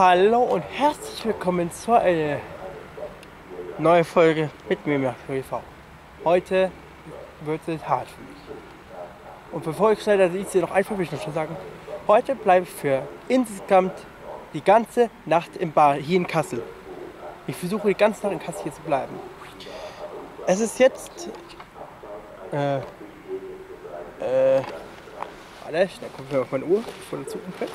Hallo und herzlich willkommen zu einer neuen Folge mit mir, TV. Heute wird es hart für mich. Und bevor ich stelle, ich dir noch einfach will ich noch schon sagen, heute bleibe ich für insgesamt die ganze Nacht im Bar hier in Kassel. Ich versuche die ganze Nacht in Kassel hier zu bleiben. Es ist jetzt warte, schnell gucken wir auf meine Uhr vor der Zukunft.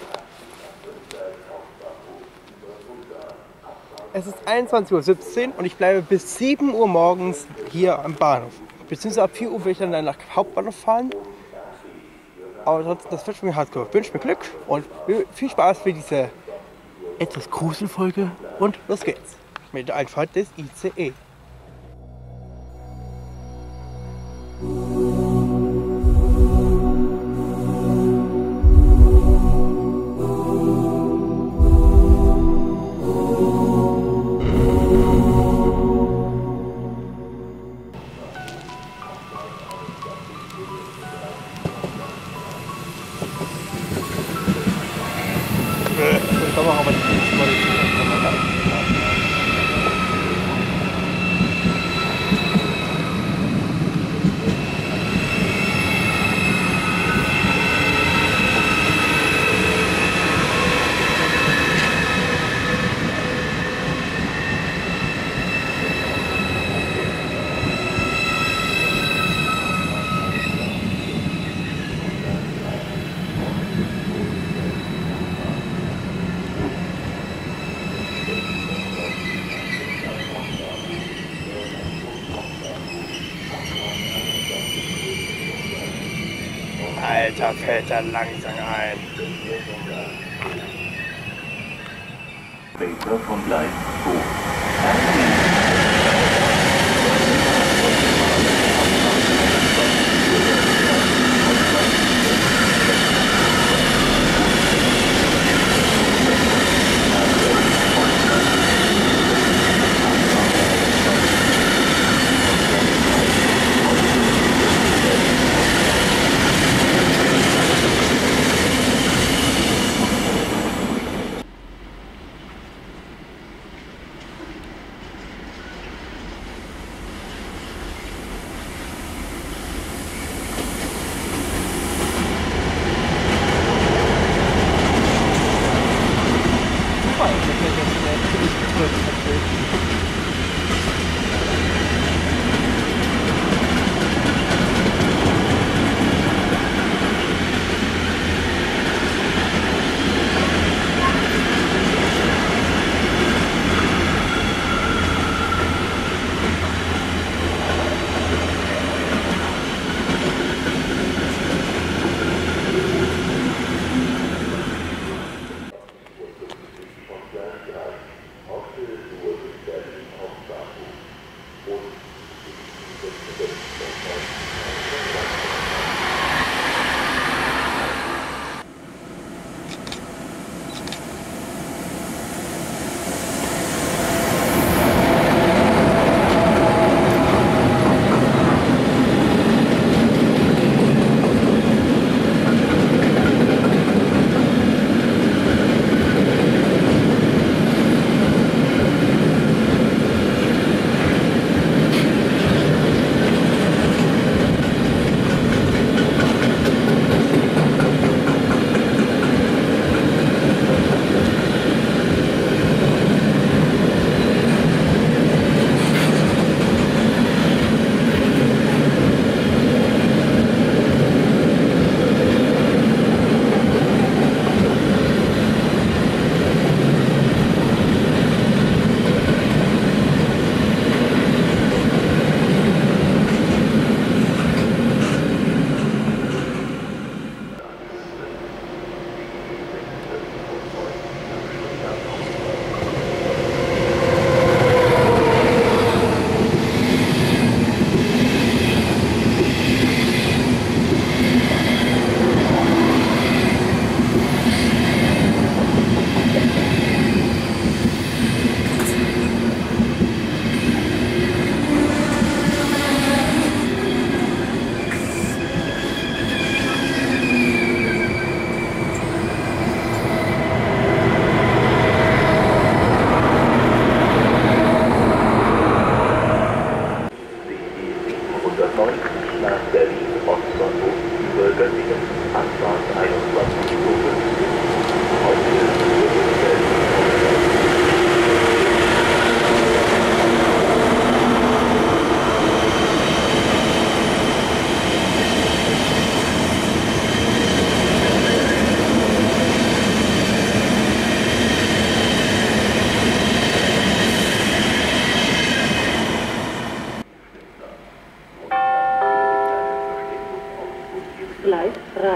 Es ist 21:17 Uhr und ich bleibe bis 7 Uhr morgens hier am Bahnhof. Beziehungsweise ab 4 Uhr will ich dann nach Hauptbahnhof fahren. Aber trotzdem, das wird mir hardcore. Ich wünsche mir Glück und viel Spaß für diese etwas Gruselfolge. Und los geht's mit der Einfahrt des ICE. Ich glaube auch, aber nicht Alter, fällt er langsam ein. Später von Gleis 2.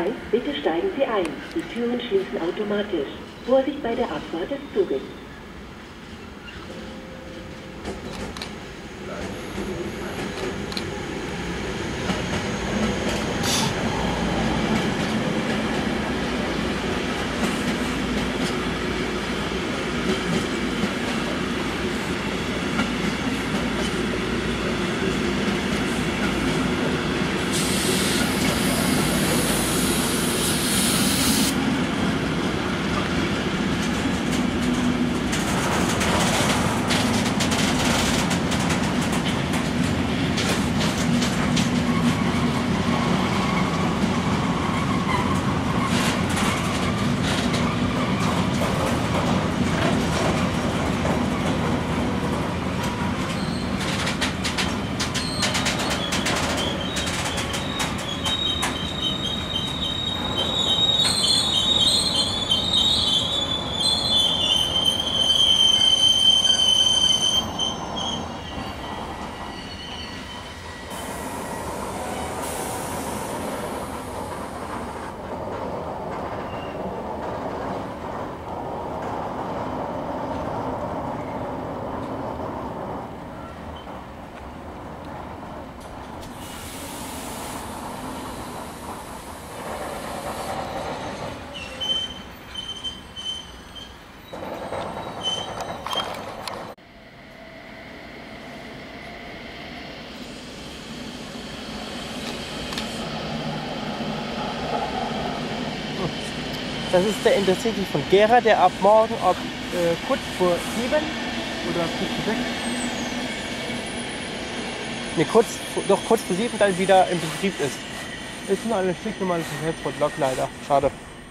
2, bitte steigen Sie ein. Die Türen schließen automatisch. Vorsicht bei der Abfahrt des Zuges. Das ist der Intercity von Gera, der ab morgen ab kurz vor 7 oder kurz vor 6. Ne, kurz vor 7 dann wieder im Betrieb ist. Ist nur eine stinknormale Verkehrslok leider. Schade.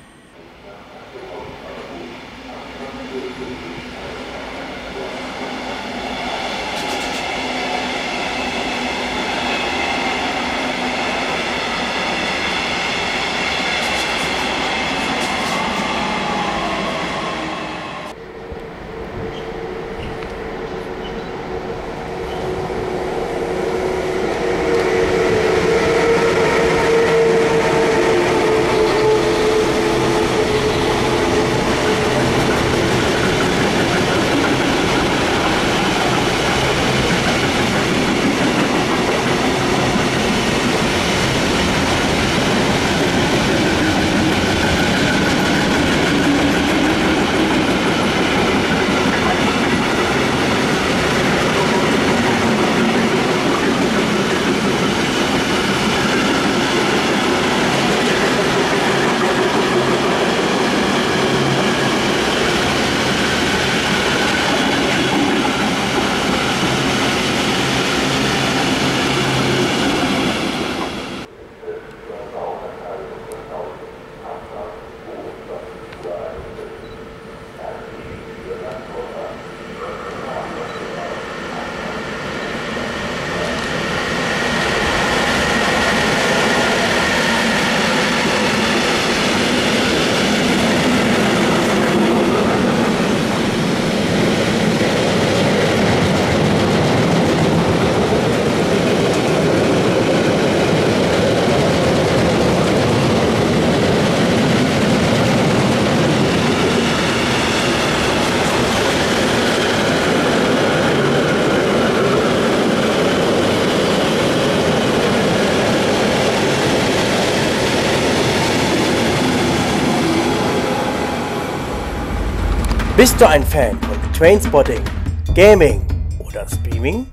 Bist du ein Fan von Trainspotting, Gaming oder Streaming?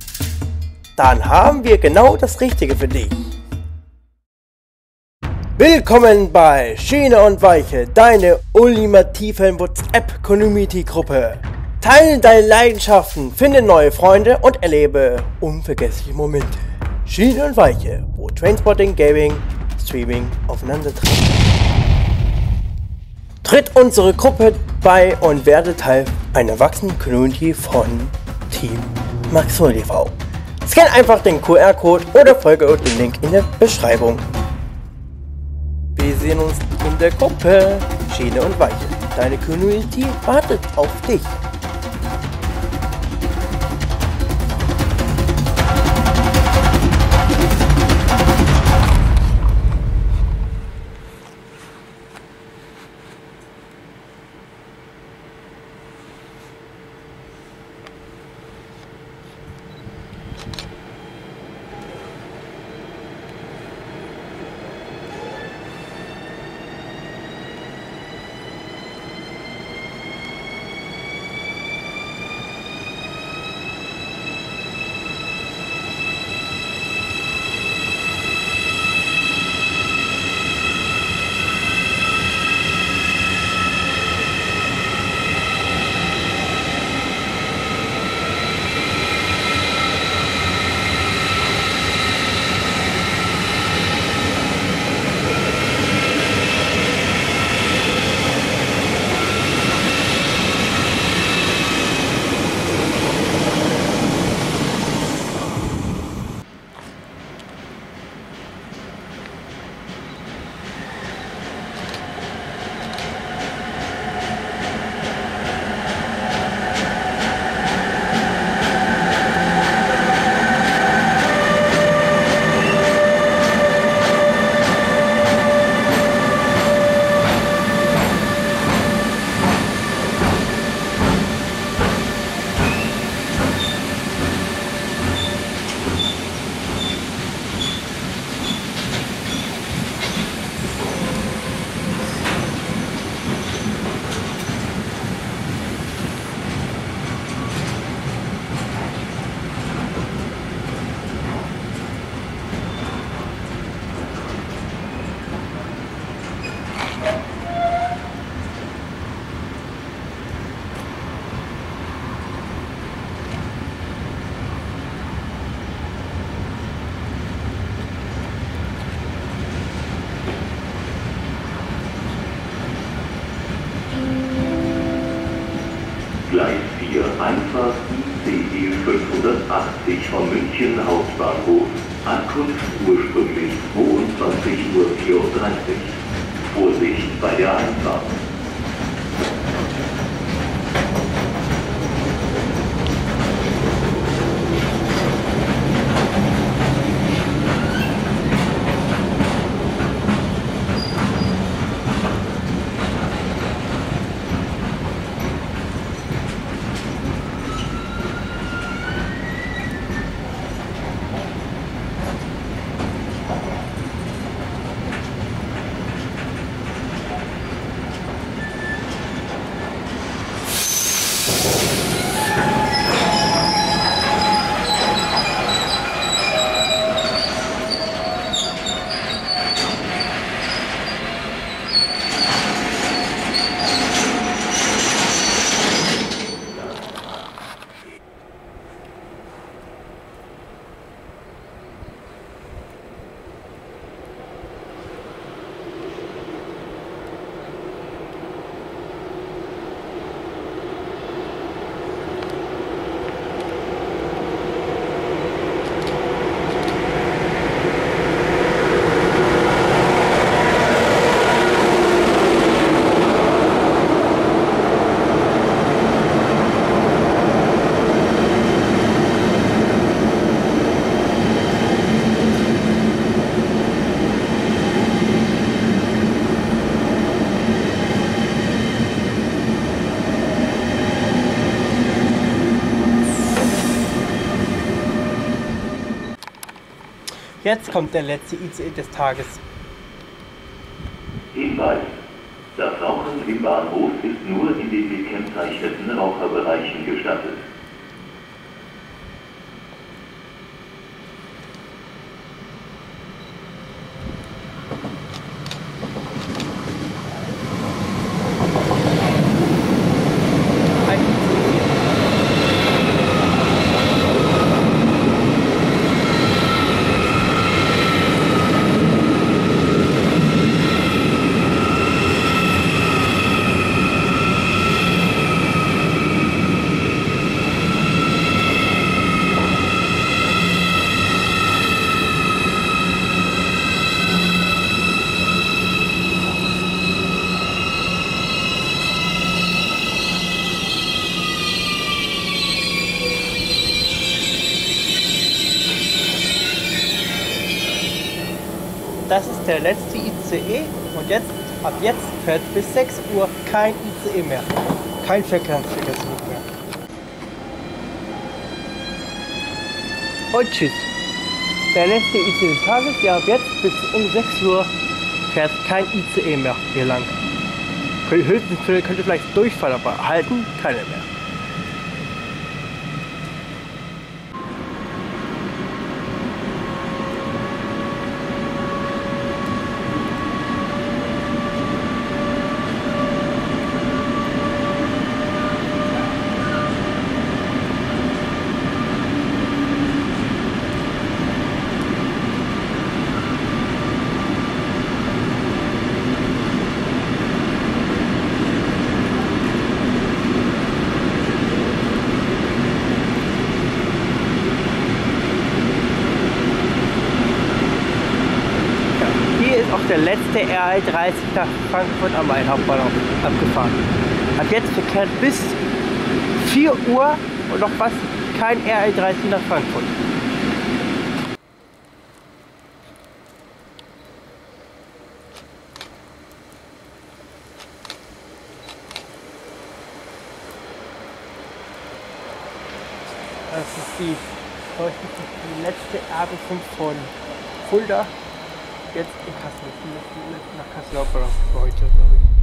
Dann haben wir genau das Richtige für dich. Willkommen bei Schiene und Weiche, deine ultimative WhatsApp-Community-Gruppe. Teile deine Leidenschaften, finde neue Freunde und erlebe unvergessliche Momente. Schiene und Weiche, wo Trainspotting, Gaming, Streaming aufeinandertreffen. Tritt unsere Gruppe bei und werde Teil einer wachsenden Community von Team Maxol TV. Scan einfach den QR-Code oder folge den Link in der Beschreibung. Wir sehen uns in der Gruppe Schiene und Weiche. Deine Community wartet auf dich. Gleis 4, Einfahrt ICE 580 von München Hauptbahnhof, Ankunft ursprünglich 22:34 Uhr. Vorsicht bei der Einfahrt. Jetzt kommt der letzte ICE des Tages. Hinweis. Das Rauchen im Bahnhof ist nur in den gekennzeichneten Raucherbereichen gestattet. Das ist der letzte ICE und ab jetzt fährt bis 6 Uhr kein ICE mehr. Kein Verkehrsverbund mehr. Und tschüss. Der letzte ICE des Tages, ja ab jetzt bis um 6 Uhr fährt kein ICE mehr hier lang. Höchstens könnte vielleicht durchfahren, aber halten keine mehr. Auch der letzte RL 30 nach Frankfurt am Main Hauptbahnhof abgefahren. Ab jetzt verkehrt bis 4 Uhr und noch fast kein RL 30 nach Frankfurt. Das ist die letzte RB5 von Fulda. Jetzt in Kassel. Nach Kassel Hauptbahnhof für heute, glaube ich.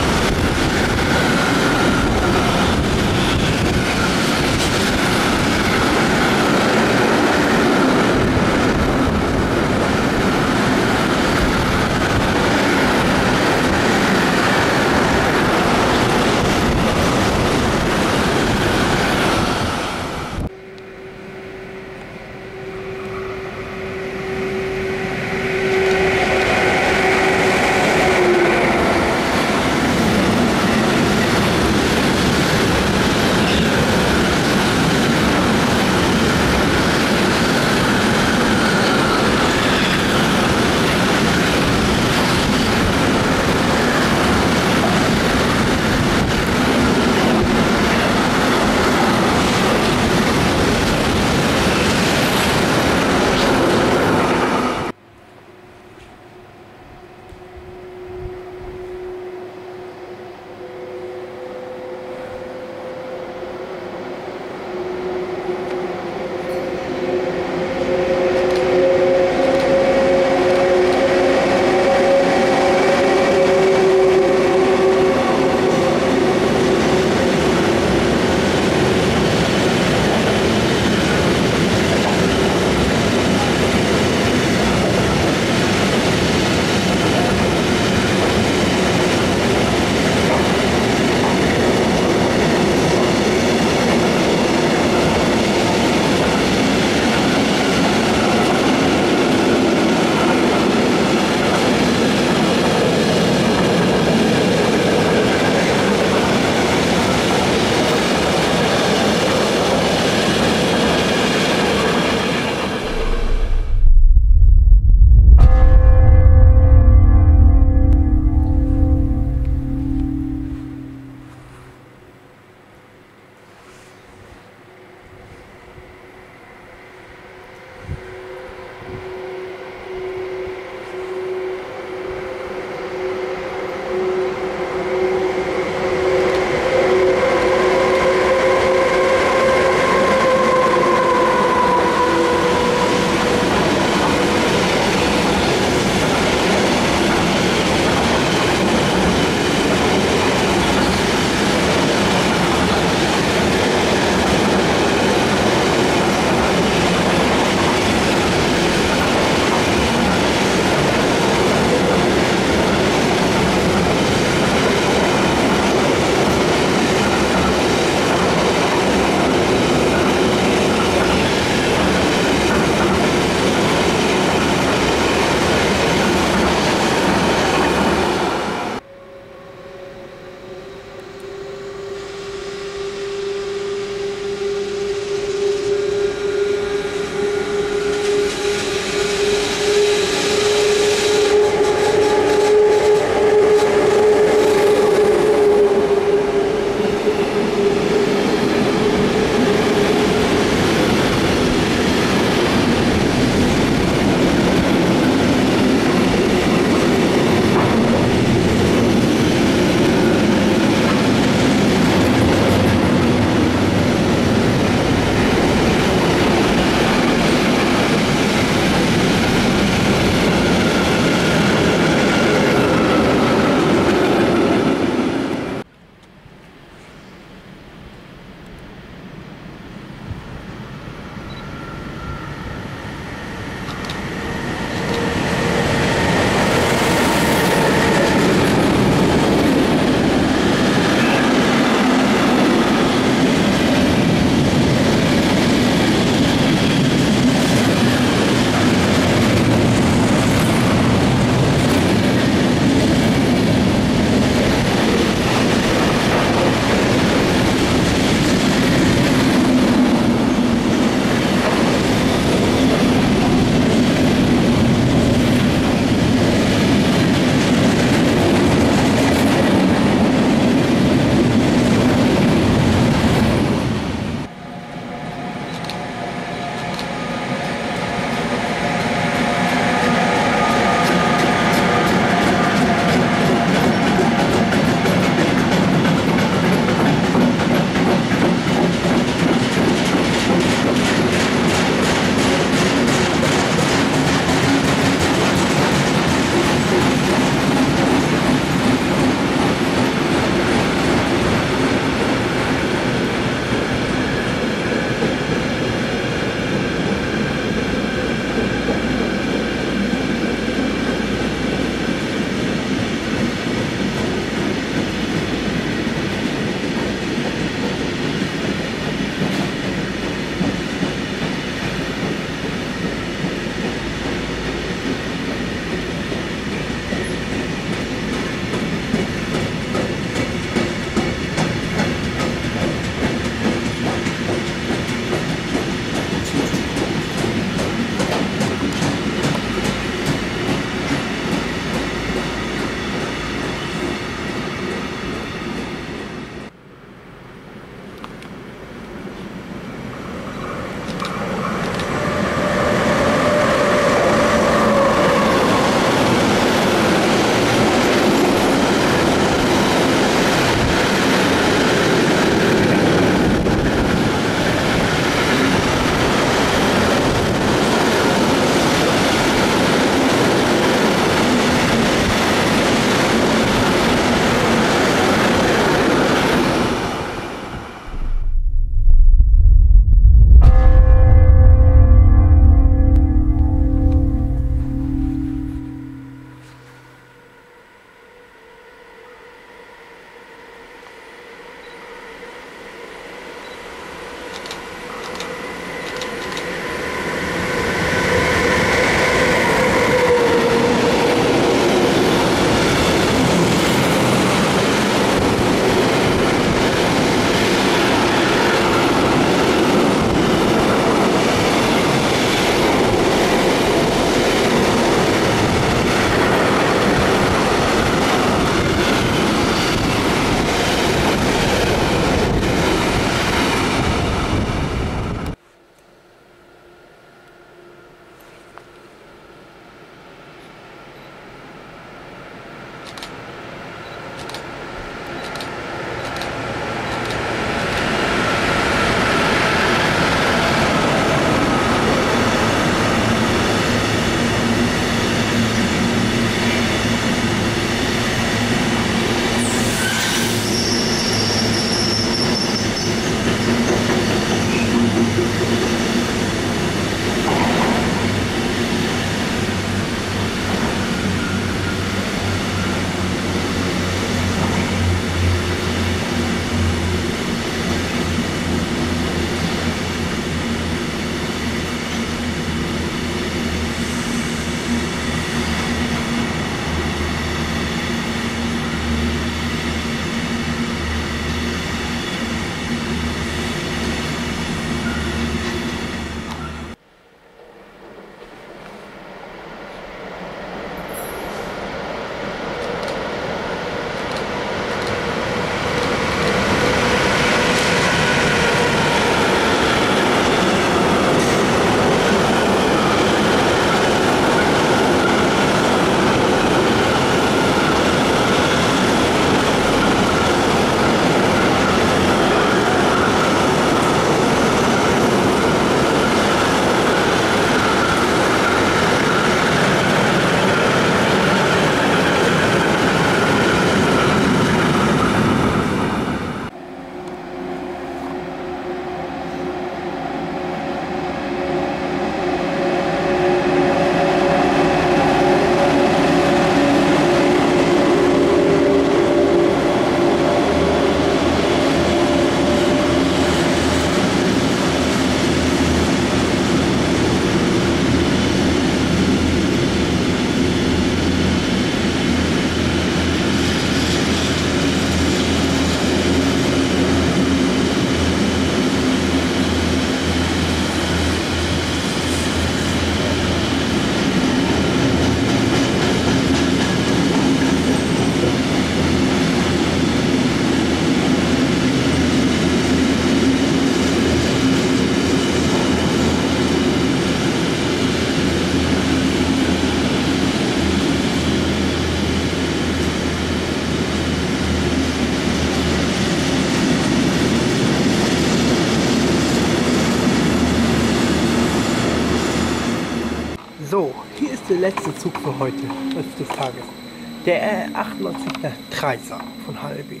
letzte Zug für heute, des Tages. Der 98 nach Kreiser von HLB.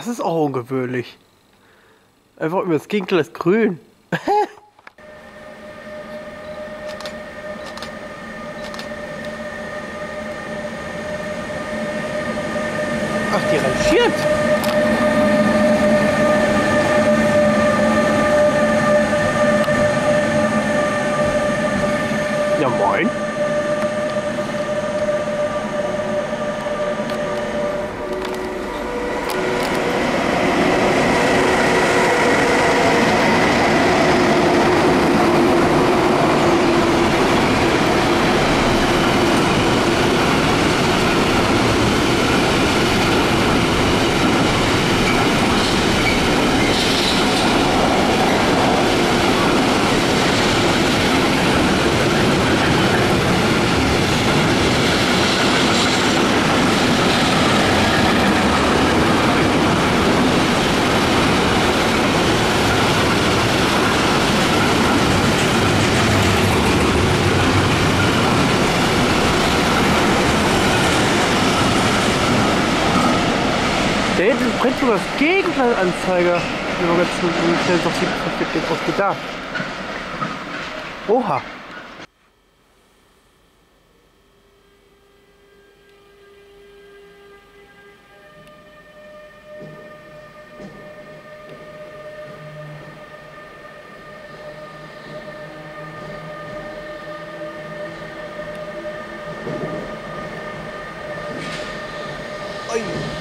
Das ist auch ungewöhnlich. Einfach über das Gegenteil ist grün. Ach, die rangiert. Ja, moin. Da hinten brennt sogar das Gegenteil-Anzeiger. Wenn man ganz schnell doch sieht, was wird denn ausgedacht. Oha. Oi.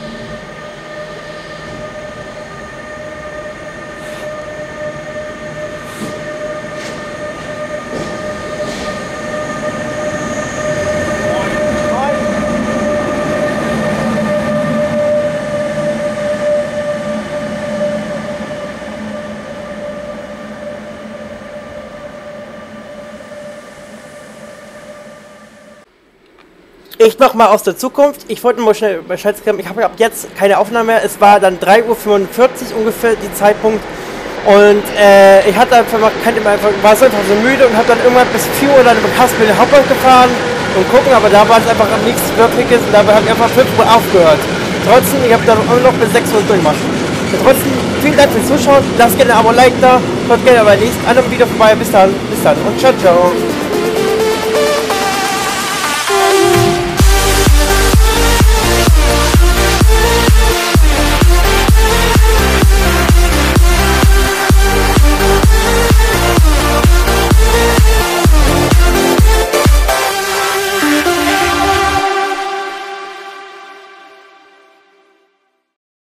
Ich noch mal aus der Zukunft. Ich wollte mal schnell Bescheid geben. Ich habe ab jetzt keine Aufnahme mehr. Es war dann 3:45 Uhr ungefähr die Zeitpunkt. Und ich hatte einfach mal, war so einfach so müde und habe dann irgendwann bis 4 Uhr dann über Kassel den Hauptbahnhof gefahren und gucken, aber da war es einfach nichts Wirkliches und dabei habe ich einfach 5 Uhr aufgehört. Trotzdem, ich habe dann immer noch bis 6 Uhr durchgemacht. Trotzdem, vielen Dank fürs Zuschauen. Lasst gerne ein Abo, Like da. Schaut gerne bei nächsten anderen Video vorbei. Bis dann und ciao, ciao.